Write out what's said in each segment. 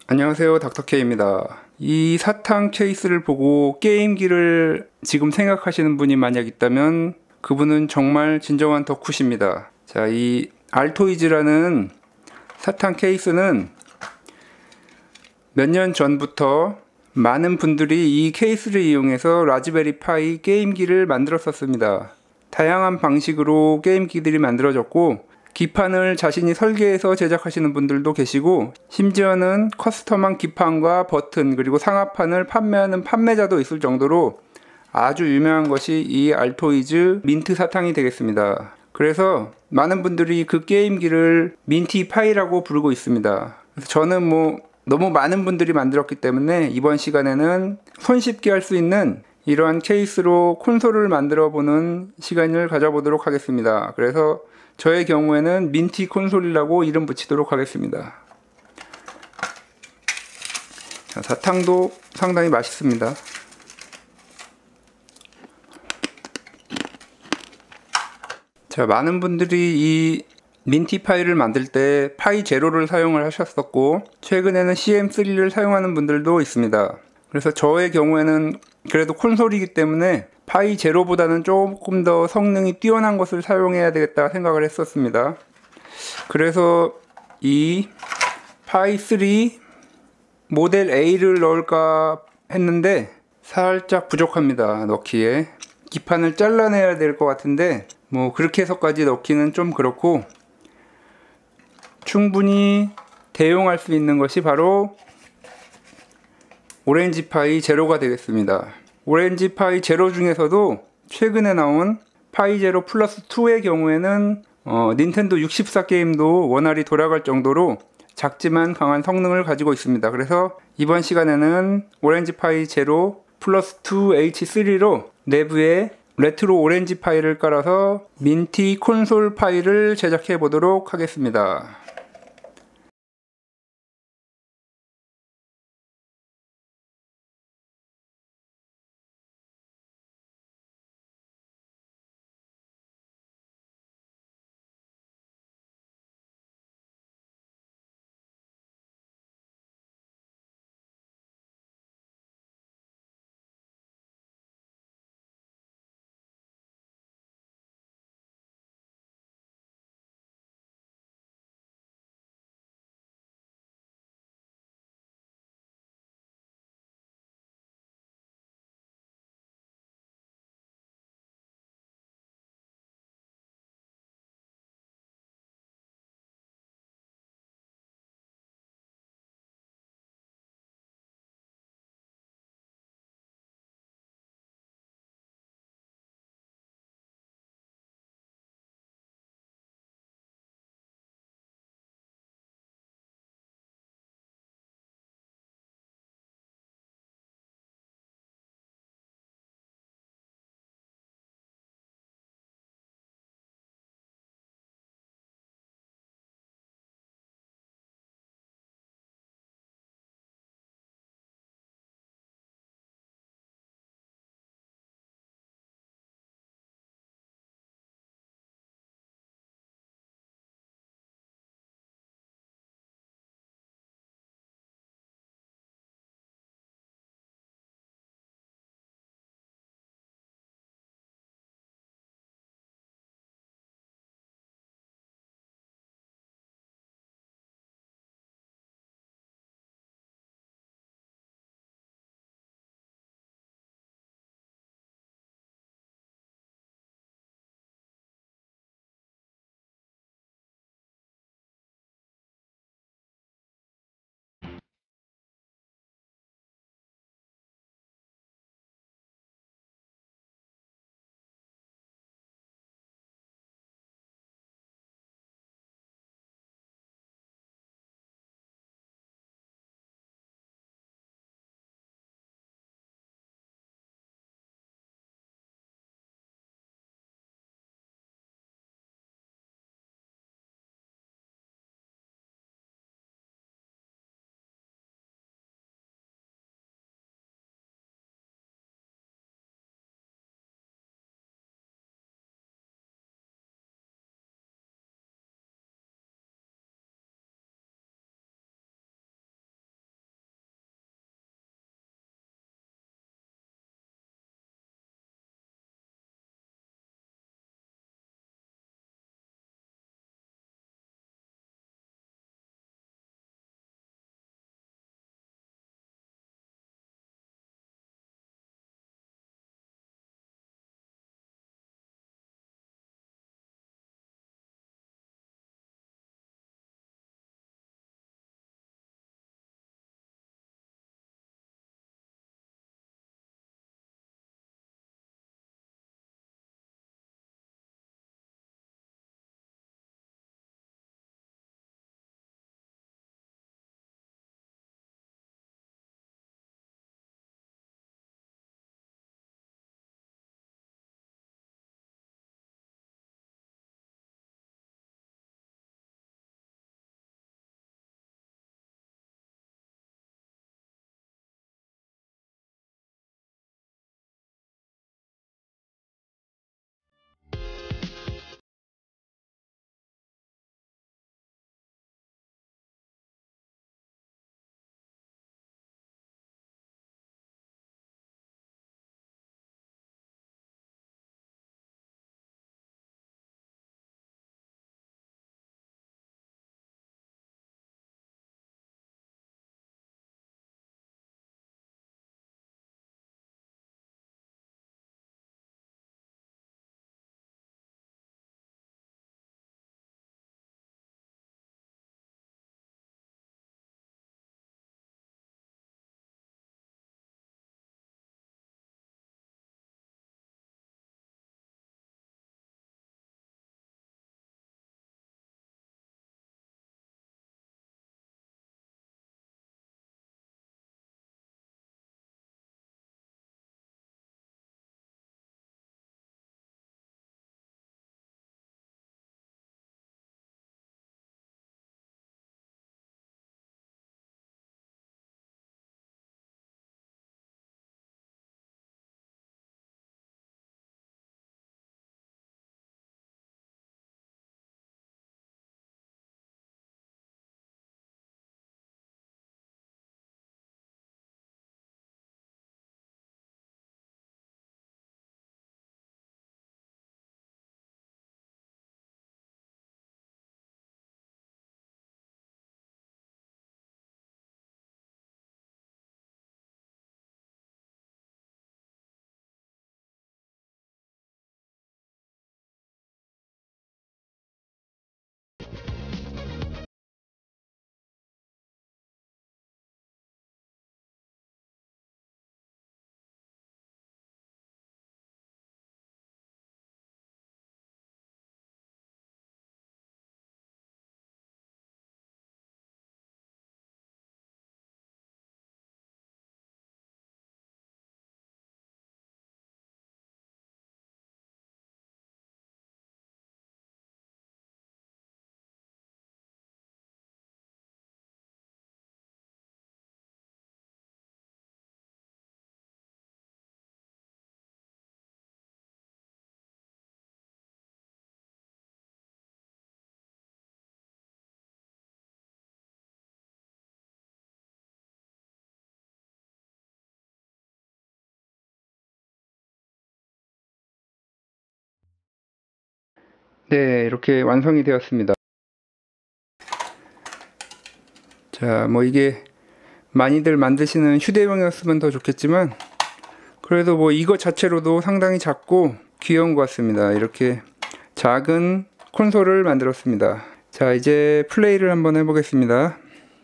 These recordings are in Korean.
안녕하세요, 닥터케이입니다. 이 사탕 케이스를 보고 게임기를 지금 생각하시는 분이 만약 있다면 그분은 정말 진정한 덕후십니다. 자, 이 알토이즈라는 사탕 케이스는 몇 년 전부터 많은 분들이 이 케이스를 이용해서 라즈베리 파이 게임기를 만들었었습니다. 다양한 방식으로 게임기들이 만들어졌고 기판을 자신이 설계해서 제작하시는 분들도 계시고 심지어는 커스텀한 기판과 버튼 그리고 상하판을 판매하는 판매자도 있을 정도로 아주 유명한 것이 이 알토이즈 민트 사탕이 되겠습니다. 그래서 많은 분들이 그 게임기를 민티 파이라고 부르고 있습니다. 그래서 저는 너무 많은 분들이 만들었기 때문에 이번 시간에는 손쉽게 할 수 있는 이러한 케이스로 콘솔을 만들어 보는 시간을 가져보도록 하겠습니다. 그래서 저의 경우에는 민티 콘솔이라고 이름 붙이도록 하겠습니다. 자, 사탕도 상당히 맛있습니다. 자, 많은 분들이 이 민티 파이를 만들 때 파이 제로를 사용을 하셨었고 최근에는 CM3를 사용하는 분들도 있습니다. 그래서 저의 경우에는 그래도 콘솔이기 때문에 파이 제로보다는 조금 더 성능이 뛰어난 것을 사용해야 되겠다 생각을 했었습니다. 그래서 이 파이 3 모델 A를 넣을까 했는데 살짝 부족합니다. 넣기에 기판을 잘라내야 될 것 같은데 그렇게 해서까지 넣기는 좀 그렇고 충분히 대용할 수 있는 것이 바로 오렌지 파이 제로가 되겠습니다. 오렌지 파이 제로 중에서도 최근에 나온 파이 제로 플러스 2의 경우에는 닌텐도 64 게임도 원활히 돌아갈 정도로 작지만 강한 성능을 가지고 있습니다. 그래서 이번 시간에는 오렌지 파이 제로 플러스 2 H3로 내부에 레트로 오렌지 파이를 깔아서 민티 콘솔 파이를 제작해 보도록 하겠습니다. 네, 이렇게 완성이 되었습니다. 자, 뭐 이게 많이들 만드시는 휴대용이었으면 더 좋겠지만 그래도 뭐 이거 자체로도 상당히 작고 귀여운 것 같습니다. 이렇게 작은 콘솔을 만들었습니다. 자, 이제 플레이를 한번 해보겠습니다.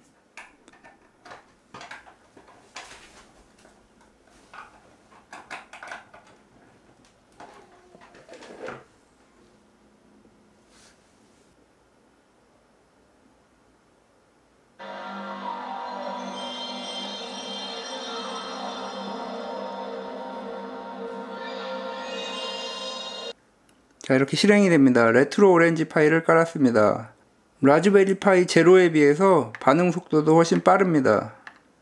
자, 이렇게 실행이 됩니다. 레트로 오렌지 파이를 깔았습니다. 라즈베리 파이 제로에 비해서 반응 속도도 훨씬 빠릅니다.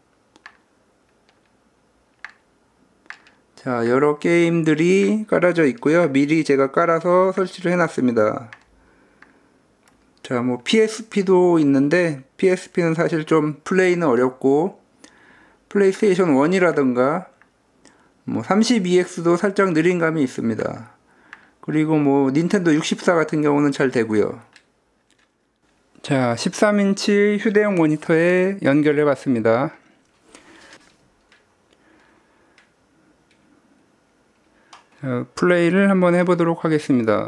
자, 여러 게임들이 깔아져 있고요. 미리 제가 깔아서 설치를 해놨습니다. 자, 뭐 PSP도 있는데 PSP는 사실 좀 플레이는 어렵고 플레이스테이션 1이라던가 뭐 32X도 살짝 느린 감이 있습니다. 그리고 뭐 닌텐도 64 같은 경우는 잘 되고요. 자, 13인치 휴대용 모니터에 연결해 봤습니다. 플레이를 한번 해보도록 하겠습니다.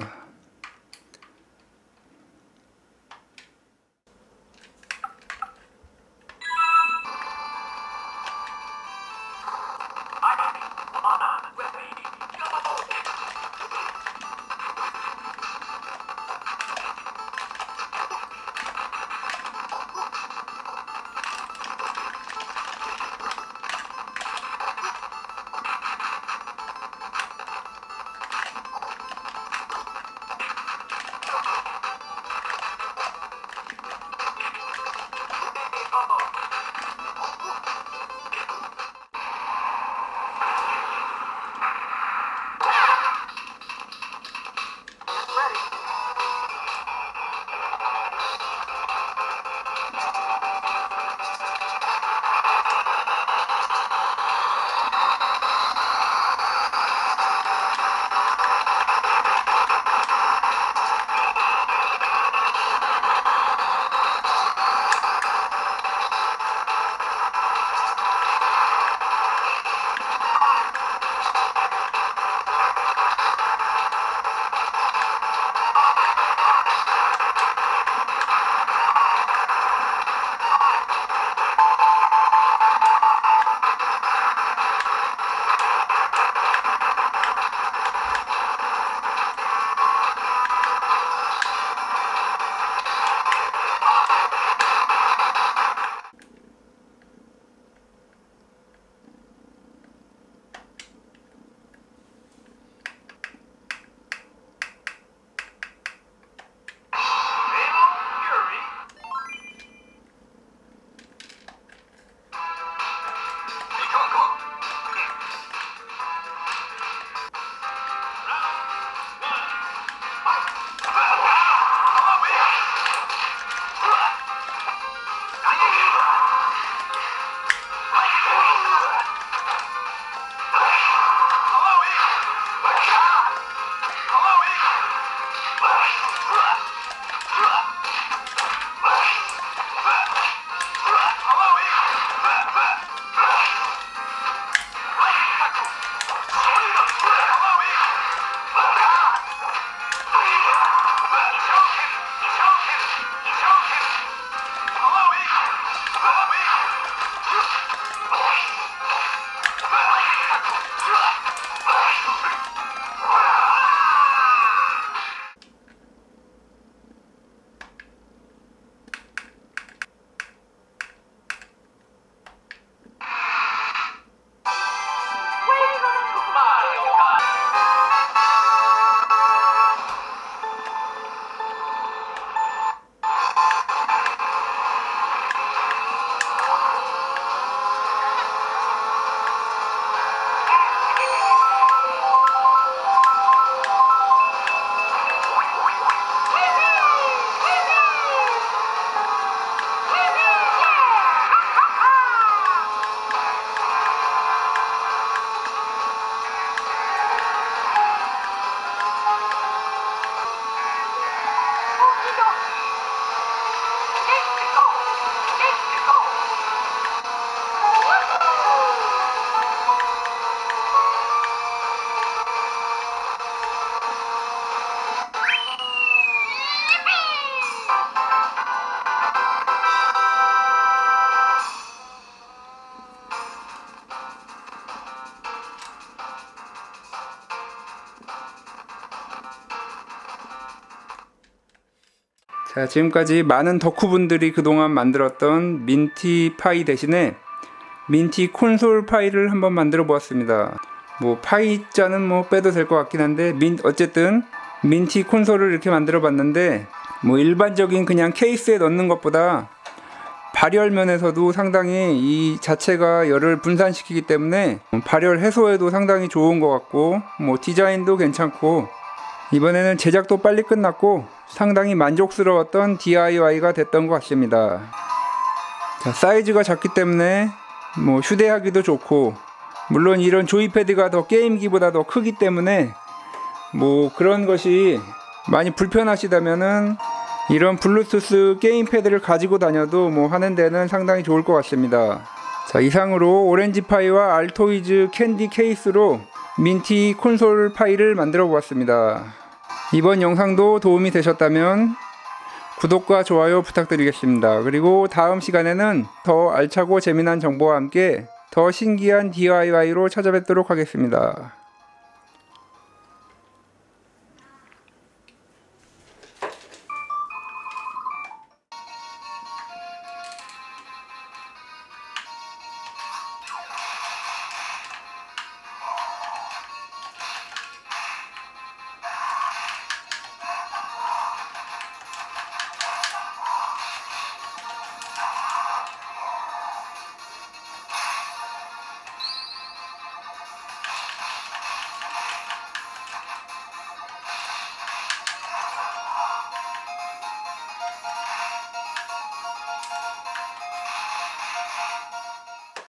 자, 지금까지 많은 덕후분들이 그동안 만들었던 민티 파이 대신에 민티 콘솔 파이를 한번 만들어 보았습니다. 뭐 파이자는 뭐 빼도 될 것 같긴 한데 어쨌든 민티 콘솔을 이렇게 만들어 봤는데 뭐 일반적인 그냥 케이스에 넣는 것보다 발열 면에서도 상당히 이 자체가 열을 분산시키기 때문에 발열 해소에도 상당히 좋은 것 같고, 뭐 디자인도 괜찮고, 이번에는 제작도 빨리 끝났고 상당히 만족스러웠던 DIY가 됐던 것 같습니다. 자, 사이즈가 작기 때문에 뭐 휴대하기도 좋고, 물론 이런 조이패드가 더 게임기보다 더 크기 때문에 뭐 그런 것이 많이 불편하시다면은 이런 블루투스 게임패드를 가지고 다녀도 뭐 하는 데는 상당히 좋을 것 같습니다. 자, 이상으로 오렌지파이와 알토이즈 캔디 케이스로 민티 콘솔 파이를 만들어 보았습니다. 이번 영상도 도움이 되셨다면 구독과 좋아요 부탁드리겠습니다. 그리고 다음 시간에는 더 알차고 재미난 정보와 함께 더 신기한 DIY로 찾아뵙도록 하겠습니다.